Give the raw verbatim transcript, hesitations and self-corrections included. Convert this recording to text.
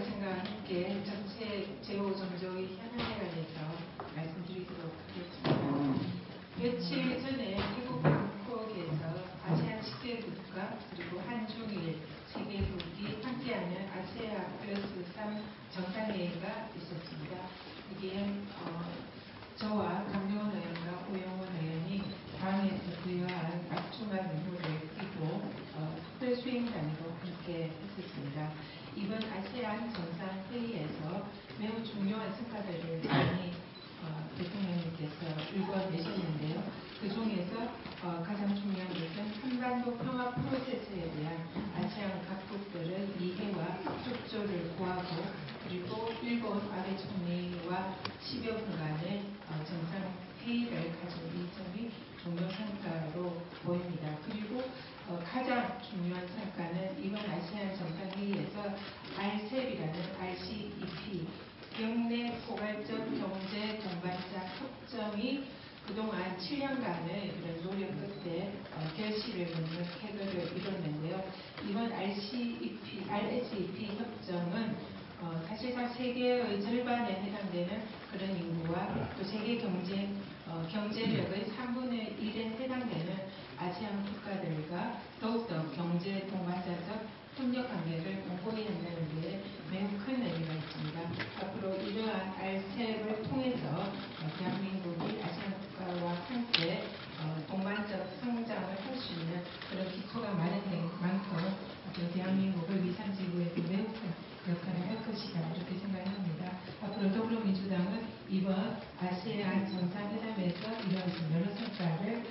말씀과 함께 전체 제오 정조의 현안에 관해서 말씀드리도록 하겠습니다. 며칠 전에 태국 방콕에서 아세안 십 개 국가 그리고 한중일 세 개국이 함께하는 아세안 플러스 삼 정상회의가 있었습니다. 이게 어, 저와 강용원 의원과 오영원 의원이 당에서 부여한 막중한 임무를 띠고 어, 특별 수행단으로 함께 했었습니다. 이번 아세안 정상회의에서 매우 중요한 성과들을 많이 어, 대통령님께서 읽어내셨는데요. 그 중에서 어, 가장 중요한 것은 한반도 평화 프로세스에 대한 아세안 각국들의 이해와 협조를 구하고 그리고 일본 아베 총리와 십여 분간의 어, 정상회의를 가진 이 점이 중요 성과로 보입니다. 그리고 어, 가장 중요한 성과는 이번 아세안 정상회의에서 알셉이라는 알씨이피 경내 포괄적 경제 동반자 협정이 그동안 칠 년간의 이런 노력 끝에 어, 결실을 맺는 쾌거를 이뤘는데요. 이번 알씨이피, 알에스이피 협정은 어, 사실상 세계의 절반에 해당되는 그런 인구와 또 세계 경제, 어, 경제력의 삼분의 일에 해당되는 아세안 국가들과 더욱더 경제 동반자적 협력 관계를 공고히 한다는 데 매우 큰 의미가 있습니다. 앞으로 이러한 알셉을 통해서 어, 대한민국이 아세안 국가와 함께 어, 동반적 성장을 할 수 있는 그런 기초가 마련된 만큼 앞으로 대한민국을 위상지구에도 매우 큰 역할을 할 것이다 이렇게 생각합니다. 앞으로 더불어민주당은 이번 아세안 정상회담에서 이루어진 여러 성과를